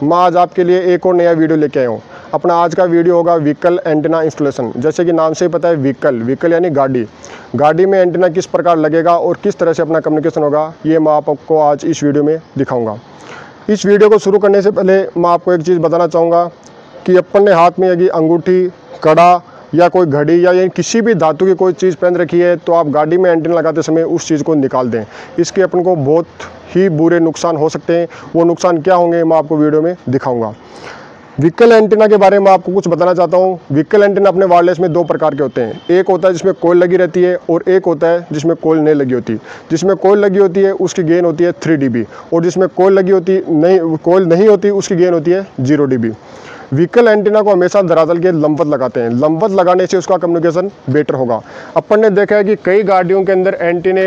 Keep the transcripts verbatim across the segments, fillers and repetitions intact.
मैं आज आपके लिए एक और नया वीडियो लेके आया हूँ। अपना आज का वीडियो होगा व्हीकल एंटीना इंस्टॉलेशन। जैसे कि नाम से ही पता है, व्हीकल व्हीकल यानी गाड़ी। गाड़ी में एंटीना किस प्रकार लगेगा और किस तरह से अपना कम्युनिकेशन होगा, ये मैं आपको आज इस वीडियो में दिखाऊंगा। इस वीडियो को शुरू करने से पहले मैं आपको एक चीज़ बताना चाहूँगा कि अपन ने हाथ में यदि अंगूठी, कड़ा या कोई घड़ी या या किसी भी धातु की कोई चीज़ पहन रखी है तो आप गाड़ी में एंटीना लगाते समय उस चीज़ को निकाल दें। इसके अपन को बहुत ही बुरे नुकसान हो सकते हैं। वो नुकसान क्या होंगे मैं आपको वीडियो में दिखाऊंगा। व्हीकल एंटीना के बारे में आपको कुछ बताना चाहता हूँ। व्हीकल एंटीना अपने वायरलेस में दो प्रकार के होते हैं। एक होता है जिसमें कोयल लगी रहती है और एक होता है जिसमें कोयल नहीं लगी होती। जिसमें कोयल लगी होती है उसकी गेन होती है थ्री डी बी और जिसमें कोयल लगी होती नहीं कोयल नहीं होती उसकी गेन होती है zero D B. Vehicle antenna को हमेशा धरातल के लंबवत लगाते हैं। लंबवत लगाने से उसका कम्युनिकेशन बेटर होगा। अपन ने देखा है कि कई गाड़ियों के अंदर एंटीने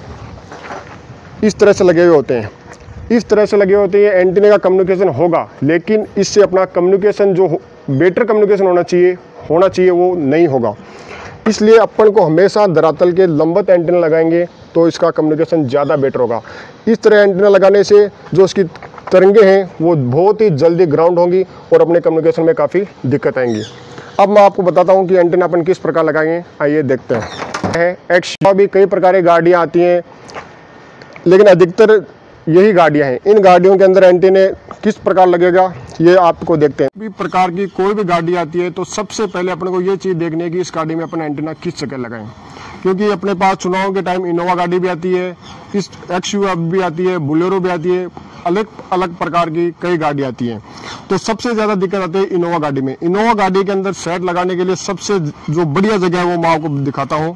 इस तरह से लगे हुए होते हैं। इस तरह से लगे होते हैं, एंटीने का कम्युनिकेशन होगा, लेकिन इससे अपना कम्युनिकेशन जो बेटर कम्युनिकेशन होना चाहिए होना चाहिए वो नहीं होगा। इसलिए अपन को हमेशा धरातल के लंबवत एंटीना लगाएंगे तो इसका कम्युनिकेशन ज़्यादा बेटर होगा। इस तरह एंटीना लगाने से जो उसकी तरंगे हैं वो बहुत ही जल्दी ग्राउंड होंगी और अपने कम्युनिकेशन में काफ़ी दिक्कत आएंगी। अब मैं आपको बताता हूँ कि एंटीना अपन किस प्रकार लगाएंगे, आइए देखते हैं। एक्स्ट्रा भी कई प्रकार की गाड़ियाँ आती हैं, लेकिन अधिकतर यही गाड़ियाँ हैं। इन गाड़ियों के अंदर एंटीने किस प्रकार लगेगा ये आपको देखते हैं। भी प्रकार की कोई भी गाड़ी आती है तो सबसे पहले अपने को ये चीज़ देखनी है कि इस गाड़ी में अपन एंटीना किस जगह लगाएं, क्योंकि अपने पास चुनाव के टाइम इनोवा गाड़ी भी आती है, इस एक्स यू वी भी आती है, बोलेरो भी आती है, अलग अलग प्रकार की कई गाड़ी आती हैं। तो सबसे ज़्यादा दिक्कत आती है इनोवा गाड़ी में। इनोवा गाड़ी के अंदर सेट लगाने के लिए सबसे जो बढ़िया जगह है वो मैं आपको दिखाता हूँ।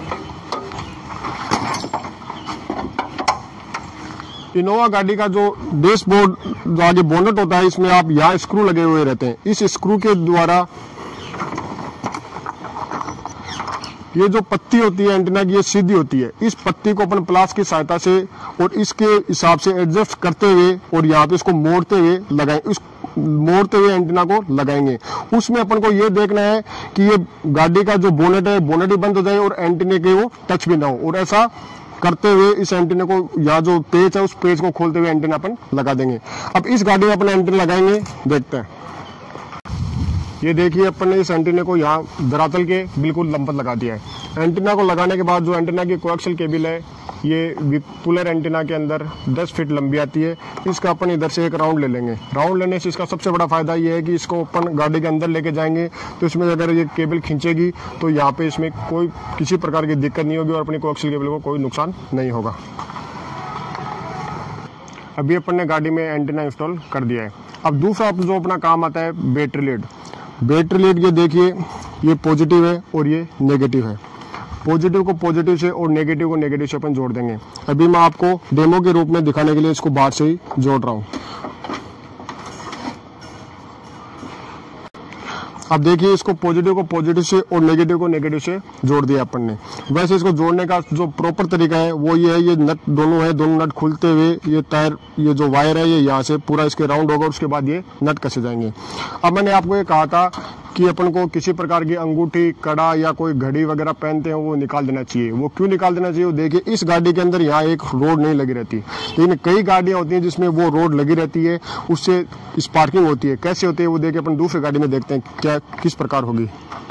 इनोवा गाड़ी का जो डैशबोर्ड जो आगे बोनट होता है, इसमें आप यहाँ स्क्रू लगे हुए रहते हैं। इस स्क्रू के द्वारा ये जो पत्ती होती है एंटीना की, ये सीधी होती है। इस पत्ती को अपन प्लास की सहायता से और इसके हिसाब से एडजस्ट करते हुए और यहाँ पे इसको मोड़ते हुए लगाएं इस मोड़ते हुए एंटीना को लगाएंगे। उसमें अपन को ये देखना है कि ये गाड़ी का जो बोनेट है बोनेट ही बंद हो जाए और एंटीने के वो टच भी ना हो। और ऐसा करते हुए इस एंटीने को यहाँ जो पेच है उस पेच को खोलते हुए एंटीना अपन लगा देंगे। अब इस गाड़ी में अपन एंटीना लगाएंगे, देखते हैं। ये देखिए अपन ने इस एंटीने को यहाँ धरातल के बिल्कुल लंबवत लगा दिया है। एंटीना को लगाने के बाद जो एंटीना की कोएक्सियल केबल है ये पुलर एंटीना के अंदर दस फीट लंबी आती है। इसका अपन इधर से एक राउंड ले लेंगे। राउंड लेने से इसका सबसे बड़ा फायदा ये है कि इसको अपन गाड़ी के अंदर लेके जाएंगे तो इसमें अगर ये केबल खींचेगी तो यहाँ पे इसमें कोई किसी प्रकार की दिक्कत नहीं होगी और अपनी कोएक्सियल केबल को कोई नुकसान नहीं होगा। अभी अपन ने गाड़ी में एंटीना इंस्टॉल कर दिया है। अब दूसरा जो अपना काम आता है बैटरी लीड। बैटरी लीड ये देखिए, ये पॉजिटिव है और ये नेगेटिव है। पॉजिटिव को पॉजिटिव से और नेगेटिव को नेगेटिव से अपन जोड़ देंगे। अभी मैं आपको डेमो के रूप में दिखाने के लिए इसको बाहर से ही जोड़ रहा हूँ। अब देखिए, इसको पॉजिटिव को पॉजिटिव से और नेगेटिव को नेगेटिव से जोड़ दिया अपन ने। वैसे इसको जोड़ने का जो प्रॉपर तरीका है वो ये है, ये नट दोनों है, दोनों नट खुलते हुए ये टायर ये जो वायर है ये यहाँ से पूरा इसके राउंड होगा, उसके बाद ये नट कसे जाएंगे। अब मैंने आपको ये कहा था कि अपन को किसी प्रकार की अंगूठी, कड़ा या कोई घड़ी वगैरह पहनते हैं वो निकाल देना चाहिए। वो क्यों निकाल देना चाहिए, वो देखिए इस गाड़ी के अंदर यहाँ एक रोड नहीं लगी रहती, लेकिन कई गाड़ियाँ होती हैं जिसमें वो रोड लगी रहती है, उससे स्पार्किंग होती है। कैसे होती है वो देखिए अपन दूसरी गाड़ी में देखते हैं क्या किस प्रकार होगी।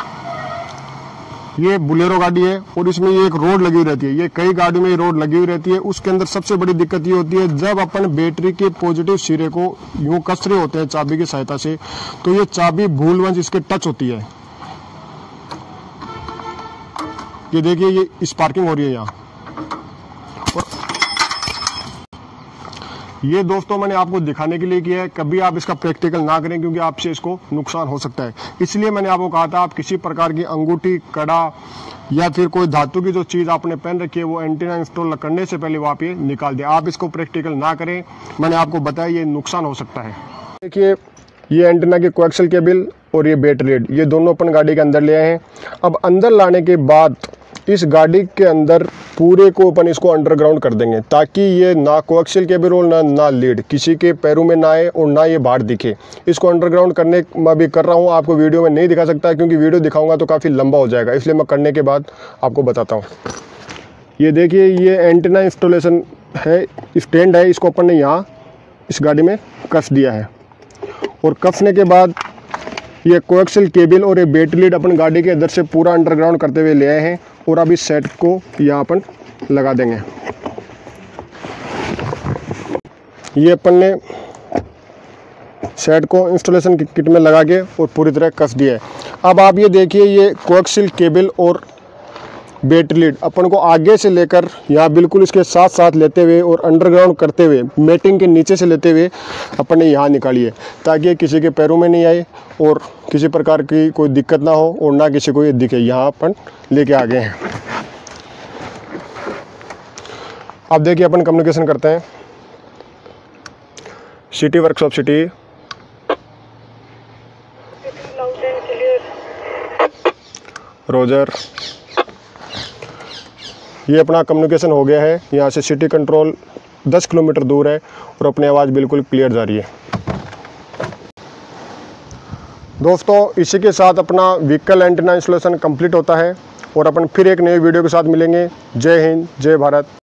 ये बोलेरो गाड़ी है और इसमें ये एक रोड लगी हुई रहती है। ये कई गाड़ियों में ये रोड लगी हुई रहती है। उसके अंदर सबसे बड़ी दिक्कत ये होती है जब अपन बैटरी के पॉजिटिव सिरे को यूं कस रहे होते हैं चाबी की सहायता से, तो ये चाबी भूलवंश इसके टच होती है। ये देखिए ये स्पार्किंग हो रही है यहाँ। ये दोस्तों मैंने आपको दिखाने के लिए किया है, कभी आप इसका प्रैक्टिकल ना करें क्योंकि आपसे इसको नुकसान हो सकता है। इसलिए मैंने आपको कहा था आप किसी प्रकार की अंगूठी, कड़ा या फिर कोई धातु की जो चीज़ आपने पहन रखी है वो एंटीना इंस्टॉल करने से पहले वो आप ये निकाल दें। आप इसको प्रैक्टिकल ना करें, मैंने आपको बताया ये नुकसान हो सकता है। देखिए ये एंटीना की कोएक्सियल केबल और ये बैटरी लीड ये दोनों अपन गाड़ी के अंदर ले आए हैं। अब अंदर लाने के बाद इस गाड़ी के अंदर पूरे को अपन इसको अंडरग्राउंड कर देंगे ताकि ये ना कोएक्सियल केबल और ना ना लीड किसी के पैरों में ना आए और ना ये बाहर दिखे। इसको अंडरग्राउंड करने मैं भी कर रहा हूँ, आपको वीडियो में नहीं दिखा सकता क्योंकि वीडियो दिखाऊंगा तो काफ़ी लंबा हो जाएगा, इसलिए मैं करने के बाद आपको बताता हूँ। ये देखिए ये एंटीना इंस्टॉलेशन है, स्टैंड है, इसको अपन ने यहाँ इस गाड़ी में कस दिया है। और कसने के बाद ये कोएक्सियल केबल और ये बैटरी लीड अपन गाड़ी के अंदर से पूरा अंडरग्राउंड करते हुए ले आए हैं और अब इस सेट को यहाँ अपन लगा देंगे। ये अपन ने सेट को इंस्टॉलेशन किट में लगा के और पूरी तरह कस दिया है। अब आप ये देखिए, ये कोएक्सियल केबल और बैटरी लीड अपन को आगे से लेकर यहाँ बिल्कुल इसके साथ साथ लेते हुए और अंडरग्राउंड करते हुए मैटिंग के नीचे से लेते हुए अपन ने यहाँ निकाली है, ताकि ये किसी के पैरों में नहीं आए और किसी प्रकार की कोई दिक्कत ना हो और ना किसी को ये दिखे। यहाँ अपन लेके आ गए हैं। अब देखिए अपन कम्युनिकेशन करते हैं। City workshop city, roger. ये अपना कम्युनिकेशन हो गया है। यहाँ से सिटी कंट्रोल दस किलोमीटर दूर है और अपनी आवाज़ बिल्कुल क्लियर जा रही है। दोस्तों, इसी के साथ अपना व्हीकल एंटीना इंस्टॉलेशन कंप्लीट होता है और अपन फिर एक नई वीडियो के साथ मिलेंगे। जय हिंद, जय भारत।